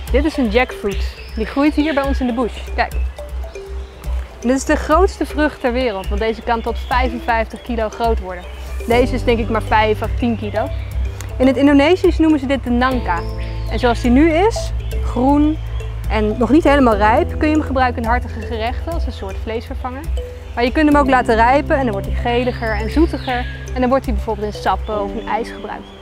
Dit is een jackfruit. Die groeit hier bij ons in de bush. Kijk. En dit is de grootste vrucht ter wereld, want deze kan tot 55 kilo groot worden. Deze is denk ik maar 5 of 10 kilo. In het Indonesisch noemen ze dit de nangka. En zoals die nu is, groen en nog niet helemaal rijp, kun je hem gebruiken in hartige gerechten als een soort vleesvervanger. Maar je kunt hem ook laten rijpen en dan wordt hij geliger en zoetiger. En dan wordt hij bijvoorbeeld in sappen of in ijs gebruikt.